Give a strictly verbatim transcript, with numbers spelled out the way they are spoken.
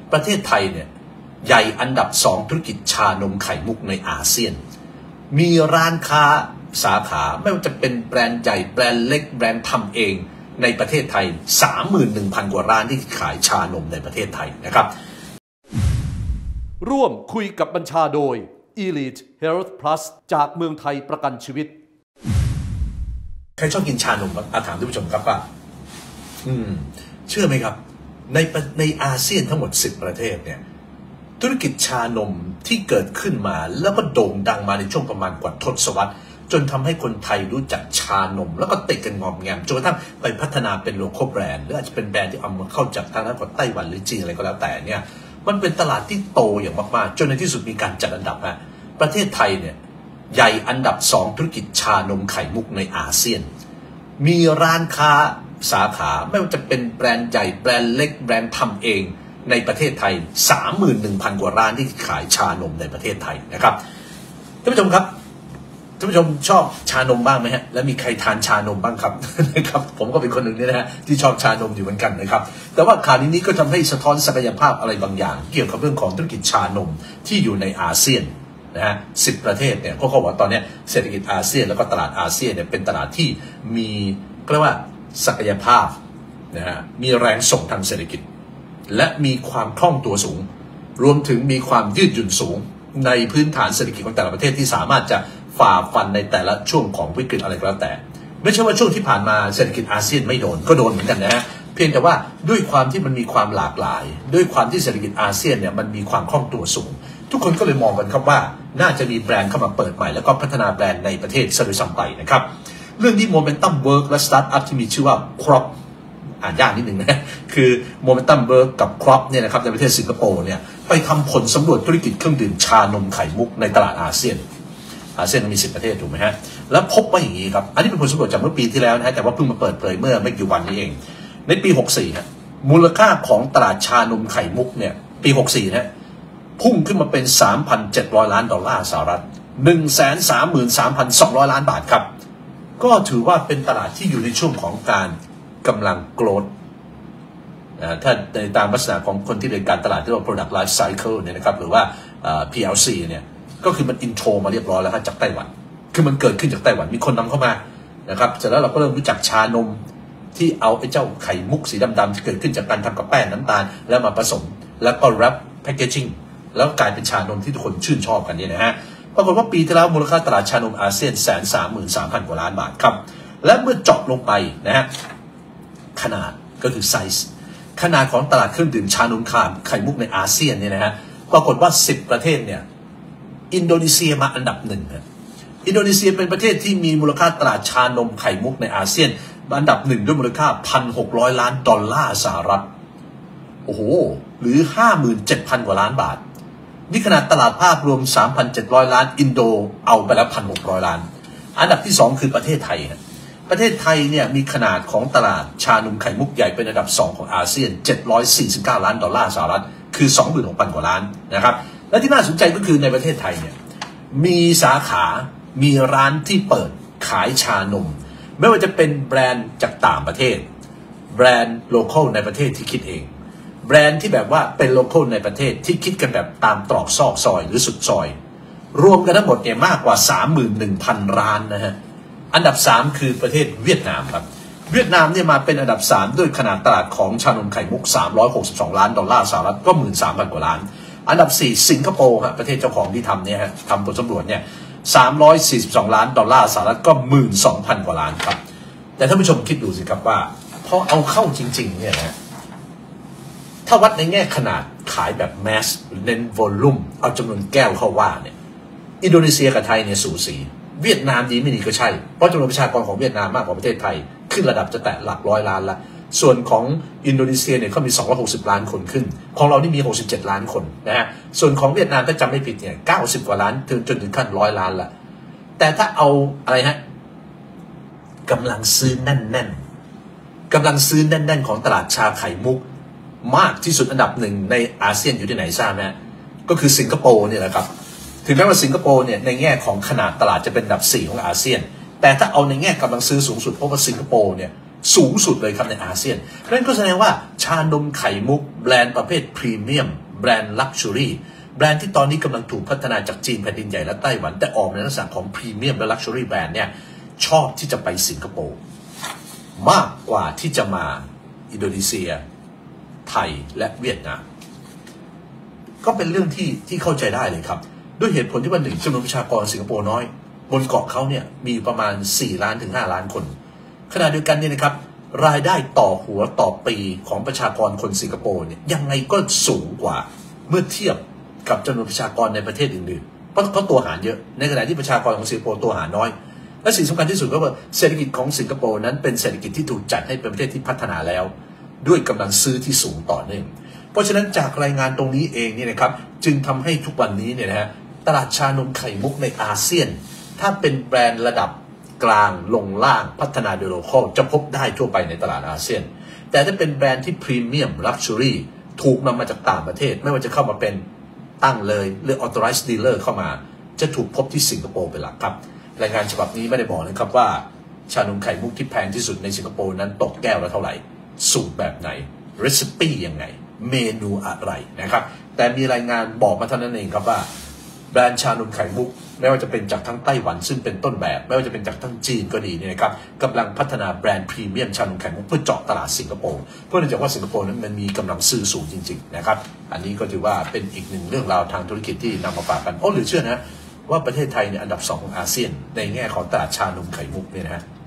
ประเทศไทยเนี่ยใหญ่อันดับสองธุรกิจชานมไข่มุกในอาเซียนมีร้านค้าสาขาไม่ว่าจะเป็นแบรนด์ใหญ่แบรนด์เล็กแบรนด์ทำเองในประเทศไทย สามหมื่นหนึ่งพัน กว่าร้านที่ขายชานมในประเทศไทยนะครับร่วมคุยกับบัญชาโดย Elite Health Plus จากเมืองไทยประกันชีวิตใครชอบกินชานมอาถามท่านผู้ชมครับว่าอืมเชื่อไหมครับในในอาเซียนทั้งหมดสิบประเทศเนี่ยธุรกิจชานมที่เกิดขึ้นมาแล้วก็โด่งดังมาในช่วงประมาณกว่าทศวรรษจนทำให้คนไทยรู้จักชานมแล้วก็ติดกันงอมแงมจนกระทั่งไปพัฒนาเป็นโลคอลแบรนด์หรืออาจจะเป็นแบรนด์ที่เอามาเข้าจากทางด้านของไต้หวันหรือจีนอะไรก็แล้วแต่เนี่ยมันเป็นตลาดที่โตอย่างมากๆจนในที่สุดมีการจัดอันดับฮะประเทศไทยเนี่ยใหญ่อันดับสองธุรกิจชานมไข่มุกในอาเซียนมีร้านค้าสาขาไม่ว่าจะเป็นแบรนด์ใหญ่แบรนด์เล็กแบรนด์ทำเองในประเทศไทย สามหมื่นหนึ่งพัน กว่าร้านที่ขายชานมในประเทศไทยนะครับท่านผู้ชมครับท่านผู้ชมชอบชานมบ้างไหมฮะและมีใครทานชานมบ้างครับนะครับผมก็เป็นคนหนึ่งนี่นะฮะที่ชอบชานมอยู่เหมือนกันนะครับแต่ว่าข่าวนี้ก็ทำให้สะท้อนศักยภาพอะไรบางอย่างเกี่ยวกับเรื่องของธุรกิจชานมที่อยู่ในอาเซียนนะฮะสิบประเทศเนี่ยก็เขาบอกตอนนี้เศรษฐกิจอาเซียนแล้วก็ตลาดอาเซียนเนี่ยเป็นตลาดที่มีเรียกว่าศักยภาพนะฮะมีแรงส่งทางเศรษฐกิจและมีความคล่องตัวสูงรวมถึงมีความยืดหยุ่นสูงในพื้นฐานเศรษฐกิจของแต่ละประเทศที่สามารถจะฝ่าฟันในแต่ละช่วงของวิกฤตอะไรก็แล้วแต่ไม่ใช่ว่าช่วงที่ผ่านมาเศรษฐกิจอาเซียนไม่โดนก็โดนเหมือนกันนะฮะเพียงแต่ว่าด้วยความที่มันมีความหลากหลายด้วยความที่เศรษฐกิจอาเซียนเนี่ยมันมีความคล่องตัวสูงทุกคนก็เลยมองกันครับว่าน่าจะมีแบรนด์เข้ามาเปิดใหม่แล้วก็พัฒนาแบรนด์ในประเทศซะโดยซ้ำไปนะครับเรื่องที่ Momentum Work และ Startup ที่มีชื่อว่า Crop อ่านยากนิดนึงนะคือ Momentum Work กับ Crop เนี่ยนะครับในประเทศสิงคโปร์เนี่ยไปทำผลสำรวจธุรกิจเครื่องดื่มชานมไข่มุกในตลาดอาเซียนอาเซียนมีสิบประเทศถูกไหมฮะแล้วพบว่าอย่างนี้ครับอันนี้เป็นผลสำรวจจากเมื่อปีที่แล้วนะฮะแต่ว่าเพิ่งมาเปิดเผยเมื่อไม่กี่วันนี้เองในปีหกสี่ฮะมูลค่าของตลาดชานมไข่มุกเนี่ยปีหกสี่นะพุ่งขึ้นมาเป็น สามพันเจ็ดร้อย ล้านดอลลาร์สหรัฐ หนึ่งแสนสามหมื่นสามพันสองร้อย ล้านบาทครับก็ถือว่าเป็นตลาดที่อยู่ในช่วงของการกำลังโกรธถ้าในตามลักษณะของคนที่เรียนการตลาดที่เรียกว่า product life cycle เนี่ยนะครับหรือว่า พี แอล ซี เนี่ยก็คือมันอินโทรมาเรียบร้อยแล้วครับจากไต้หวันคือมันเกิดขึ้นจากไต้หวันมีคนนำเข้ามานะครับเสร็จแล้วเราก็เริ่มรู้จักชานมที่เอาไอ้เจ้าไข่มุกสีดำๆที่เกิดขึ้นจากการทำกับแป้งน้ำตาลแล้วมาผสมแล้วก็แรปแพคเกจิ้งแล้วกลายเป็นชานมที่ทุกคนชื่นชอบกันเนี่ยนะฮะปรากฏว่าปีที่แล้วมูลค่าตลาดชานมอาเซียนแสนสามหมื่นสามพันกว่าล้านบาทครับและเมื่อเจาะลงไปนะฮะขนาดก็คือไซส์ขนาดของตลาดเครื่องดื่มชานมไข่มุกในอาเซียนเนี่ยนะฮะปรากฏว่าสิบประเทศเนี่ยอินโดนีเซียมาอันดับหนึ่งครับอินโดนีเซียเป็นประเทศที่มีมูลค่าตลาดชานมไข่มุกในอาเซียนอันดับหนึ่งด้วยมูลค่า หนึ่งพันหกร้อย ล้านดอลลาร์สหรัฐโอ้โหหรือ ห้าหมื่นเจ็ดพัน กว่าล้านบาทนี่ขนาดตลาดภาพรวม สามพันเจ็ดร้อย ล้านอินโดเอาไปแล้ว หนึ่งพันหกร้อย ล้านอันดับที่สองคือประเทศไทยครับประเทศไทยเนี่ยมีขนาดของตลาดชานมไข่มุกใหญ่เป็นอันดับสองของอาเซียนเจ็ดร้อยสี่สิบเก้าล้านดอลลาร์สหรัฐคือ สองหมื่นหกพัน กว่าล้านนะครับและที่น่าสนใจก็คือในประเทศไทยเนี่ยมีสาขามีร้านที่เปิดขายชานมไม่ว่าจะเป็นแบรนด์จากต่างประเทศแบรนด์โลคอลในประเทศที่คิดเองแบรนด์ที่แบบว่าเป็นโลคอลในประเทศที่คิดกันแบบตามตรอกซอกซอยหรือสุดซอยรวมกันทั้งหมดเนี่ยมากกว่า สามหมื่นหนึ่งพัน ร้านนะฮะอันดับสามคือประเทศเวียดนามครับเวียดนามเนี่ยมาเป็นอันดับสามด้วยขนาดตลาดของชานมไข่มุกสามร้อยหกสิบสองล้านดอลลาร์สหรัฐก็ หนึ่งหมื่นสามพัน กว่าล้านอันดับสี่สิงคโปร์ครับประเทศเจ้าของที่ทำเนี่ยฮะทำผลสำรวจเนี่ยสามร้อยสี่สิบสองล้านดอลลาร์สหรัฐก็ หนึ่งหมื่นสองพัน กว่าล้านครับแต่ท่านผู้ชมคิดดูสิครับว่าพอเอาเข้าจริงๆเนี่ยนะถ้าวัดในแง่ขนาดขายแบบแมสเน้นวอลลุ่มเอาจำนวนแก้วเข้าว่าเนี่ยอินโดนีเซียกับไทยเนี่ยสูสีเวียดนามดีไม่ดีก็ใช่เพราะจำนวนประชากรของเวียดนามมากกว่าประเทศไทยขึ้นระดับจะแตะหลักร้อยล้านละส่วนของอินโดนีเซียเนี่ยเขามีสองร้อยหกสิบล้านคนขึ้นของเรานี่มีหกสิบเจ็ดล้านคนนะฮะส่วนของเวียดนามถ้าจำไม่ผิดเนี่ยเก้าสิบกว่าล้านถึงจนถึงขั้นร้อยล้านละแต่ถ้าเอาอะไรฮะกำลังซื้อแน่นๆกำลังซื้อแน่นๆของตลาดชาไข่มุกมากที่สุดอันดับหนึ่งในอาเซียนอยู่ที่ไหนทราบไหมก็คือสิงคโปร์เนี่ยแหละครับถึงแม้ว่าสิงคโปร์เนี่ยในแง่ของขนาดตลาดจะเป็นอันดับสี่ของอาเซียนแต่ถ้าเอาในแง่กำลังซื้อสูงสุดเพราะว่าสิงคโปร์เนี่ยสูงสุดเลยครับในอาเซียนนั่นก็แสดงว่าชานมไข่มุกแบรนด์ประเภทพรีเมียมแบรนด์ลักชัวรี่แบรนด์ที่ตอนนี้กำลังถูกพัฒนาจากจีนแผ่นดินใหญ่และไต้หวันแต่ออกในลักษณะของพรีเมียมและลักชัวรี่แบรนด์เนี่ยชอบที่จะไปสิงคโปร์มากกว่าที่จะมาอินโดนีเซียไทยและเวียดนามก็เป็นเรื่องที่ที่เข้าใจได้เลยครับด้วยเหตุผลที่ว่าหนึ่งจำนวนประชากรสิงคโปร์น้อยบนเกาะเขาเนี่ยมีประมาณสี่ล้านถึงห้าล้านคนขณะเดียวกันเนี่ยนะครับรายได้ต่อหัวต่อปีของประชากรคนสิงคโปร์เนี่ยยังไงก็สูงกว่าเมื่อเทียบกับจำนวนประชากรในประเทศอื่นๆเพราะเขาตัวหารเยอะในขณะที่ประชากรของสิงคโปร์ตัวหารน้อยและสิ่งสำคัญที่สุดก็คือเศรษฐกิจของสิงคโปร์นั้นเป็นเศรษฐกิจที่ถูกจัดให้เป็นประเทศที่พัฒนาแล้วด้วยกำลังซื้อที่สูงต่อเนื่องเพราะฉะนั้นจากรายงานตรงนี้เองเนี่ยนะครับจึงทำให้ทุกวันนี้เนี่ยนะฮะตลาดชานมไข่มุกในอาเซียนถ้าเป็นแบรนด์ระดับกลางลงล่างพัฒนาโดยโลคอลจะพบได้ทั่วไปในตลาดอาเซียนแต่ถ้าเป็นแบรนด์ที่พรีเมียมลักชัวรี่ถูกนำมาจากต่างประเทศไม่ว่าจะเข้ามาเป็นตั้งเลยหรือ authorized dealer เข้ามาจะถูกพบที่สิงคโปร์เป็นหลักครับรายงานฉบับนี้ไม่ได้บอกนะครับว่าชานมไข่มุกที่แพงที่สุดในสิงคโปร์นั้นตกแก้วละเท่าไหร่สูตรแบบไหน recipe ยังไงเมนูอะไรนะครับแต่มีรายงานบอกมาเท่านั้นเองครับว่าแบรนด์ชานมไข่มุกไม่ว่าจะเป็นจากทั้งไต้หวันซึ่งเป็นต้นแบบไม่ว่าจะเป็นจากทั้งจีนก็ดีเนี่ยนะครับกำลังพัฒนาแบรนด์พรีเมียมชานมไข่มุกเพื่อเจาะตลาดสิงคโปร์เพราะเนื่องจากว่าสิงคโปร์นั้นมันมีกำลังซื้อสูงจริงๆนะครับอันนี้ก็ถือว่าเป็นอีกหนึ่งเรื่องราวทางธุรกิจที่นำมาฝากกันโอ้หรือเชื่อนะว่าประเทศไทยเนี่ยอันดับสองของอาเซียนในแง่ของตลาดชานมไข่มุกเนี่ยนะฮะ